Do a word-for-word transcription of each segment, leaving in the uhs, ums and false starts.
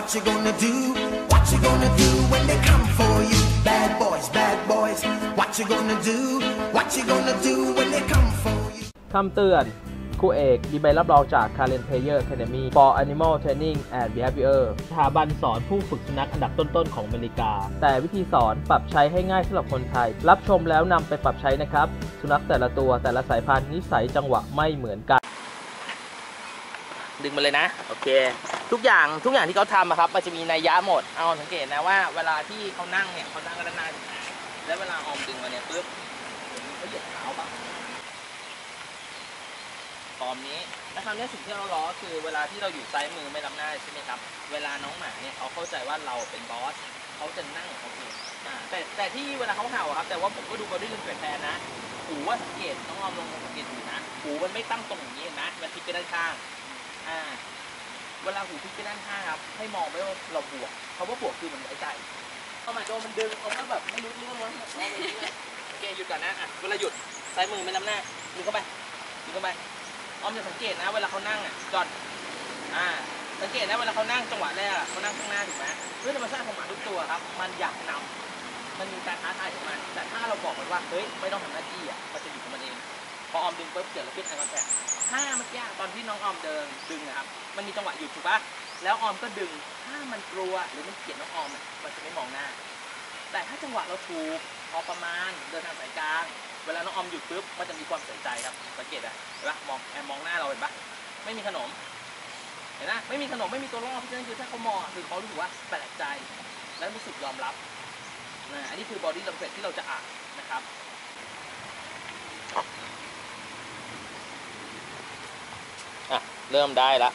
you gonna do What you gonna do when they come for you Bad boys bad boys What you gonna do What you gonna do when they come for you คำเตือนครูเอกมีใบรับรองจาก Karen Player Academy for Animal Training and Behavior สถาบันสอนผู้ฝึกสุนัขอันดับต้นๆของอเมริกาแต่วิธีสอนปรับใช้ให้ง่ายสำหรับคนไทยรับชมแล้วนำไปปรับใช้นะครับสุนัขแต่ละตัวแต่ละสายพันธุ์นิสัยจังหวะไม่เหมือนกันดึงมาเลยนะโอเคทุกอย่างทุกอย่างที่เขาทำอะครับมันจะมีนัยยะหมดเอาสังเกตนะว่าเวลาที่เขานั่งเนี่ยเขานั่งกันนานๆแล้วเวลาออมดึงมาเนี่ยปึ๊บเขาเหยียดเท้าปะตอนนี้และคราวนี้สิ่งที่เราล้อคือเวลาที่เราอยู่ซ้ายมือไม่ล้ำหน้าใช่ไหมครับเวลาน้องหมาเนี่ยเขาเข้าใจว่าเราเป็นบอสเขาจะนั่งของเขาเองแต่แต่ที่เวลาเขาเห่าครับแต่ว่าผมก็ดูบอดี้ลิงเกจแทนนะหูว่าสังเกตน้องออมลองสังเกตดูนะหูมันไม่ตั้งตรงอย่างนี้นะมันพลิกไปด้านข้างอ่าเวลาหูพลิกไปด้านข้างครับให้มองไปว่าเราบวกเพราะว่าบวกคือมันไว้ใจเข้ามาโดนมันดึงเขาก็แบบไม่รู้เรื่องว่าโอเคหยุดก่อนนะอ่ะเวลาหยุดซ้ายมือไม่ล้ำหน้าดึงเข้าไปดึงเข้าไปออมจะสังเกตนะเวลาเขานั่งอ่ะจอดอ่าสังเกตนะเวลาเขานั่งจังหวะแรกเขานั่งข้างหน้าถูกไหมด้วยธรรมชาติของหมาทุกตัวครับมันอยากนำมันมีการท้าทายของมันแต่ถ้าเราบอกมันว่าเฮ้ยไม่ต้องทำหน้าที่อ่ะมันจะอยู่ของมันเองพอออมดึงปุ๊บเกิดอะไรขึ้นไอคอนแทคถ้าเมื่อกี้ตอนที่น้องออมเดินดึงนะครับมันมีจังหวะหยุดถูกปะแล้วออมก็ดึงถ้ามันกลัวหรือมันเกลียดน้องออมมันจะไม่มองหน้าแต่ถ้าจังหวะเราถูกพอประมาณเดินทางสายกลางเวลาน้องออมหยุดปุ๊บมันจะมีความใส่ใจครับสังเกตอ่ะเห็นปะมองแอบมองหน้าเราเห็นปะไม่มีขนมเห็นนะไม่มีขนมไม่มีตัวล่อเพราะฉะนั้นคือถ้าเขามองคือเขารู้สึกว่าแปลกใจและรู้สึกยอมรับนะอันนี้คือบอดี้ลังเกจที่เราจะอ่านนะครับอ่ะเริ่มได้ละ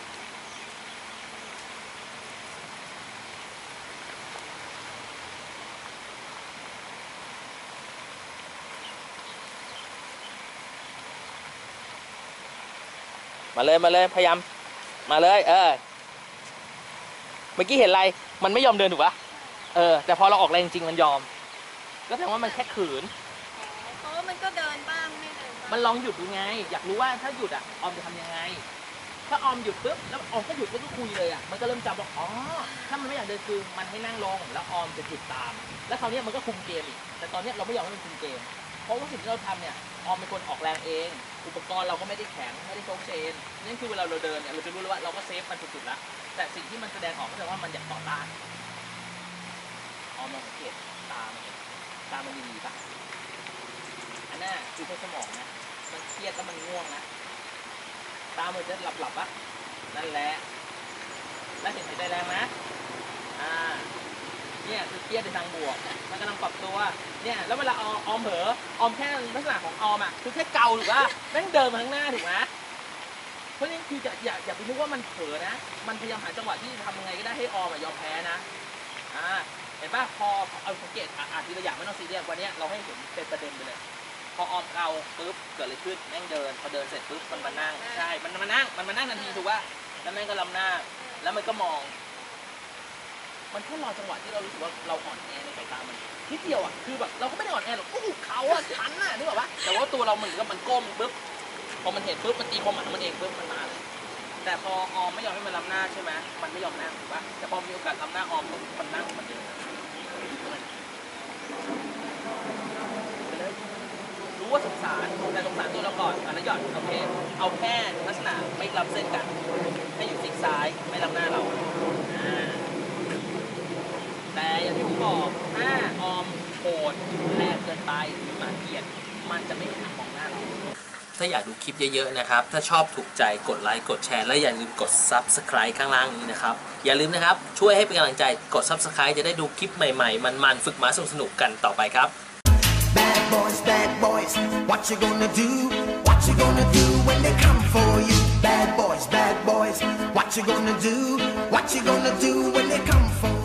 มาเลยมาเลยพยายามมาเลยเออเมื่อกี้เห็นอะไรมันไม่ยอมเดินถูกปะเออแต่พอเราออกแรงจริงมันยอมก็แสดงว่ามันแค่ขืนเพราะว่ามันก็เดินบ้างไม่เดินมันลองหยุดดูไงอยากรู้ว่าถ้าหยุดอ่ะออมจะทำยังไงถ้าออมหยุดปุ๊บแล้วออมก็หยุดแล้วก็คุยเลยอ่ะมันก็เริ่มจำว่าอ๋อถ้ามันไม่อยากเดินคือมันให้นั่งลงแล้วออมจะหยุดตามแล้วคราวนี้มันก็คุมเกมอีกแต่ตอนนี้เราไม่ยอมให้มันคุมเกมเพราะว่าสิ่งที่เราทำเนี่ยออมเป็นคนออกแรงเองอุปกรณ์เราก็ไม่ได้แข็งไม่ได้โชกเชนนั่นคือเวลาเราเดินเนี่ยเราจะรู้เลยว่าเราก็เซฟมันสุดๆแล้วแต่สิ่งที่มันแสดงออกก็แสดงว่ามันอยากต่อต้านออมลองสังเกตตามันตามันดีๆป่ะอันน่ะคือใช้สมองนะมันเครียดแล้วมันง่วงนะตามันจะหลับๆป่ะนั่นแหละแล้วเห็นหายใจแรงนะอ่าเนี่ยคือเครียดในทางบวกมันกำลังปรับตัวเนี่ยแล้วเวลาออมเผลอออมแค่ลักษณะของออมอ่ะคือแค่เกาหรือว่าแม่งเดินมาข้างหน้าถูกไหมเพราะนี่คืออย่าอย่าอย่าไปนึกว่ามันเผลอนะมันพยายามหาจังหวะที่ทำยังไงก็ได้ให้ออมยอมแพ้นะอ่าเห็นป่ะพอเอาสังเกตอ่านทีละอย่างไม่ต้องซีเรียสวันนี้เราให้เห็นเป็นประเด็นไปเลยพอออมเกาปุ๊บเกิดอะไรขึ้นแม่งเดินพอเดินเสร็จปุ๊บมันมานั่งใช่มันมานั่งมันมานั่งทันทีถูกป่ะแล้วแม่งก็ล้ำหน้าแล้วมันก็มองมันแค่รอจังหวะที่เรารู้สึกว่าเราอ่อนแอในสายตามันนิดเดียวอ่ะคือแบบเราก็ไม่ได้อ่อนแอหรอกโอ้โหเขาอ่ะชันน่ะนึกออกปะแต่ว่าตัวเราเหมือนกับมันก้มปุ๊บพอมันเห็นปุ๊บมันตีความหมายมันเองปุ๊บมันมาเลยแต่พอออมไม่ยอมให้มันล้ำหน้าใช่ไหมมันไม่ยอมนั่งถูกปะแต่พอมีโอกาสล้ำหน้าออมมันนั่งมันเดินรู้ว่าสงสารแต่สงสารตัวเราก่อนอันนั้นหย่อนโอเคเอาแค่ลักษณะไม่รับเส้นกันให้อยู่ซีกซ้ายไม่ล้ำหน้าเราแต่อย่างที่ผมบอกถ้าออมโหดแรงเกินไปหรือหมาเกลียดมันจะไม่หันมองหน้าเราถ้าอยากดูคลิปเยอะๆนะครับถ้าชอบถูกใจกดไลค์กดแชร์และอย่าลืมกด ซับสไครบ์ ข้างล่างนี้นะครับอย่าลืมนะครับช่วยให้เป็นกำลังใจกด ซับสไครบ์ จะได้ดูคลิปใหม่ๆมันๆฝึกม้าสนุกๆกันต่อไปครับ Bad boys bad boys What you gonna do What you gonna do when they come for you Bad boys bad boys What you gonna do What you gonna do when they come for you